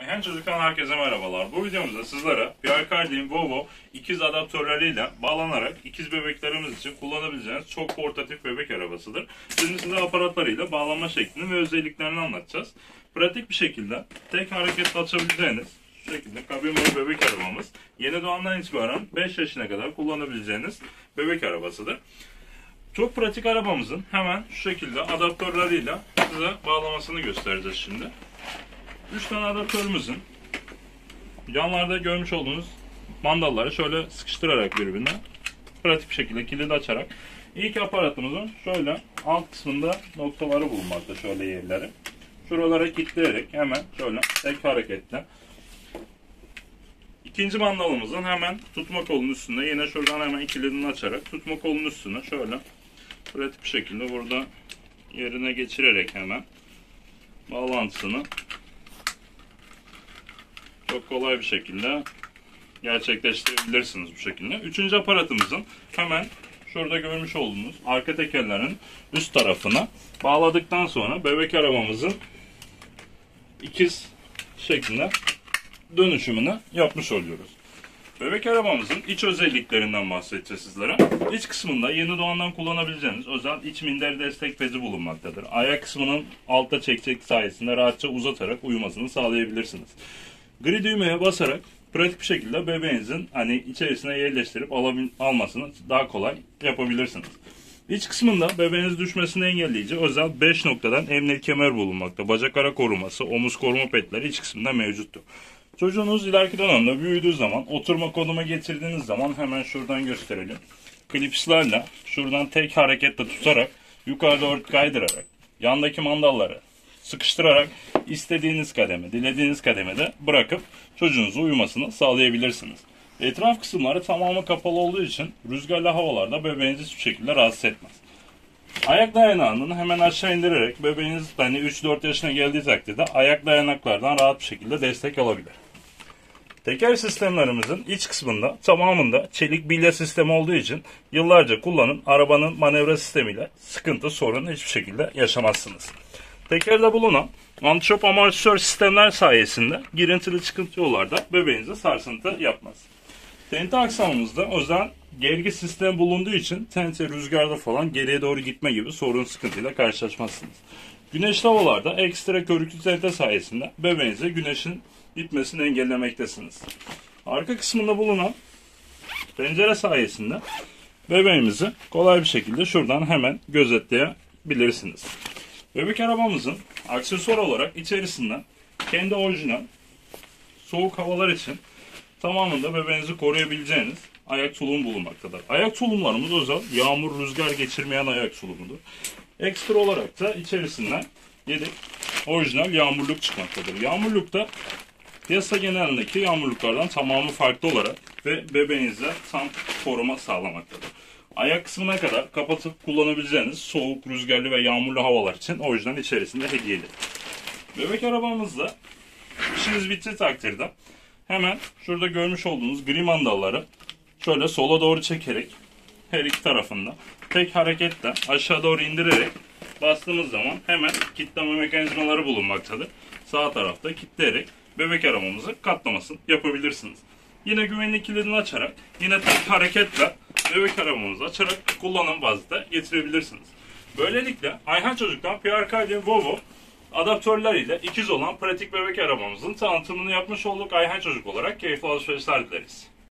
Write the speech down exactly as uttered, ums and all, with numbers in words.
Ayhan Çocuk'tan herkese merhabalar. Bu videomuzda sizlere P R Cardin Vovo ikiz adaptörleriyle bağlanarak ikiz bebeklerimiz için kullanabileceğiniz çok portatif bebek arabasıdır. Şimdi size aparatlarıyla bağlanma şeklini ve özelliklerini anlatacağız. Pratik bir şekilde tek hareketle açabileceğiniz şu şekilde kabin boyu bebek arabamız yeni doğandan itibaren beş yaşına kadar kullanabileceğiniz bebek arabasıdır. Çok pratik arabamızın hemen şu şekilde adaptörleriyle size bağlamasını göstereceğiz şimdi. üç tane adaptörümüzün yanlarda görmüş olduğunuz mandalları şöyle sıkıştırarak birbirine pratik bir şekilde kilidi açarak ilk aparatımızın şöyle alt kısmında noktaları bulunmakta, şöyle yerleri. Şuralara kilitleyerek hemen şöyle tek hareketle ikinci mandalımızın hemen tutma kolunun üstünde yine şuradan hemen kilidini açarak tutma kolunun üstüne şöyle pratik bir şekilde burada yerine geçirerek hemen bağlantısını çok kolay bir şekilde gerçekleştirebilirsiniz bu şekilde. Üçüncü aparatımızın hemen şurada görmüş olduğunuz arka tekerlerin üst tarafına bağladıktan sonra bebek arabamızın ikiz şeklinde dönüşümünü yapmış oluyoruz. Bebek arabamızın iç özelliklerinden bahsedeceğiz sizlere. İç kısmında yeni doğandan kullanabileceğiniz özel iç minder destek bezi bulunmaktadır. Ayak kısmının altta çekecek sayesinde rahatça uzatarak uyumasını sağlayabilirsiniz. Gri düğmeye basarak pratik bir şekilde bebeğinizin hani içerisine yerleştirip alabil, almasını daha kolay yapabilirsiniz. İç kısmında bebeğiniz düşmesini engelleyici özel beş noktadan emniyet kemer bulunmakta. Bacak ara koruması, omuz koruma petleri iç kısmında mevcuttur. Çocuğunuz ileriki dönemde büyüdüğü zaman oturma konuma getirdiğiniz zaman hemen şuradan gösterelim. Klipslerle şuradan tek hareketle tutarak yukarı doğru kaydırarak yandaki mandalları sıkıştırarak istediğiniz kademe, dilediğiniz kademede bırakıp çocuğunuzu uyumasını sağlayabilirsiniz. Etraf kısımları tamamı kapalı olduğu için rüzgarlı havalarda bebeğinizi hiçbir şekilde rahatsız etmez. Ayak dayanağını hemen aşağı indirerek bebeğiniz hani üç dört yaşına geldiği takdirde ayak dayanaklardan rahat bir şekilde destek alabilir. Teker sistemlerimizin iç kısmında tamamında çelik bilye sistemi olduğu için yıllarca kullanın arabanın manevra sistemiyle sıkıntı, sorun hiçbir şekilde yaşamazsınız. Tekerde bulunan anti-şop amortisör sistemler sayesinde girintili çıkıntı yollarda bebeğinize sarsıntı yapmaz. Tente aksamımızda özel gergi sistemi bulunduğu için tente rüzgarda falan geriye doğru gitme gibi sorun sıkıntıyla karşılaşmazsınız. Güneşli havalarda ekstra körüklü tente sayesinde bebeğinize güneşin gitmesini engellemektesiniz. Arka kısmında bulunan pencere sayesinde bebeğimizi kolay bir şekilde şuradan hemen gözetleyebilirsiniz. Bebek arabamızın aksesuar olarak içerisinde kendi orijinal soğuk havalar için tamamında bebeğinizi koruyabileceğiniz ayak tulumu bulunmaktadır. Ayak tulumlarımız özel yağmur, rüzgar geçirmeyen ayak tulumudur. Ekstra olarak da içerisinden yedek orijinal yağmurluk çıkmaktadır. Yağmurluk da piyasa genelindeki yağmurluklardan tamamı farklı olarak ve bebeğinize tam koruma sağlamaktadır. Ayak kısmına kadar kapatıp kullanabileceğiniz soğuk, rüzgarlı ve yağmurlu havalar için orijinal içerisinde hediyeli. Bebek arabamızda işiniz bittiği takdirde hemen şurada görmüş olduğunuz gri mandalları şöyle sola doğru çekerek her iki tarafında tek hareketle aşağı doğru indirerek bastığımız zaman hemen kilitleme mekanizmaları bulunmaktadır. Sağ tarafta kilitleyerek bebek arabamızı katlamasını yapabilirsiniz. Yine güvenlik kilidini açarak yine tek hareketle bebek arabamızı açarak kullanım bazında getirebilirsiniz. Böylelikle Ayhan Çocuk'tan P R Cardin Vovo adaptörleriyle ikiz olan pratik bebek arabamızın tanıtımını yapmış olduk. Ayhan Çocuk olarak keyifli alışverişler dileriz.